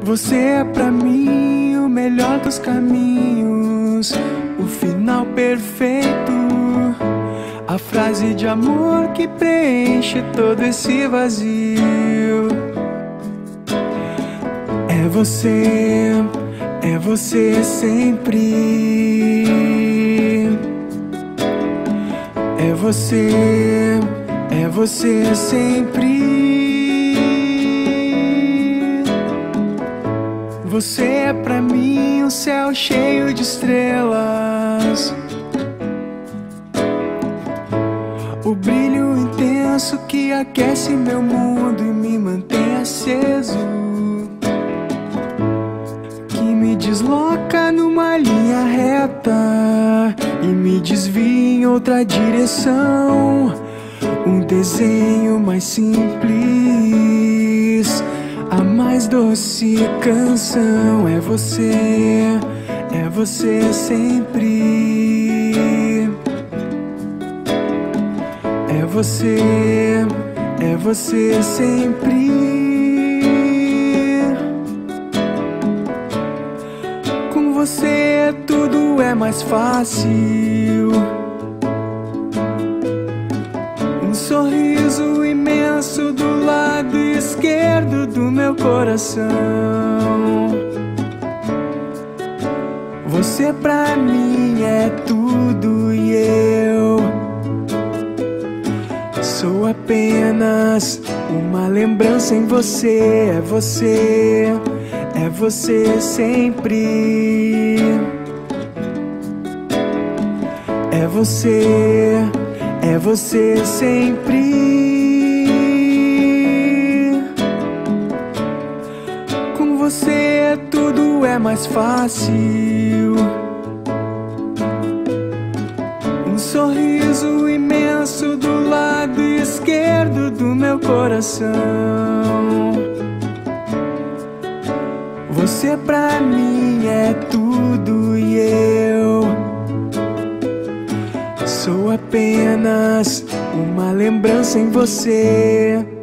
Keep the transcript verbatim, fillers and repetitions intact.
Você é pra mim o melhor dos caminhos, o final perfeito, a frase de amor que preenche todo esse vazio. É você, é você sempre. É você, é você sempre. Você é pra mim um céu cheio de estrelas, o brilho intenso que aquece meu mundo e me mantém aceso, que me desloca numa linha reta e me desvia em outra direção. Um desenho mais simples, a mais doce canção. É você, é você sempre. É você, é você sempre. Com você tudo é mais fácil. Um sorriso imenso do lado esquerdo do meu coração. Você pra mim é tudo e eu sou apenas uma lembrança em você. É você, é você sempre. É você, é você sempre. Com você tudo é mais fácil. Um sorriso imenso do lado esquerdo do meu coração. Você pra mim é tudo e eu sou apenas uma lembrança em você.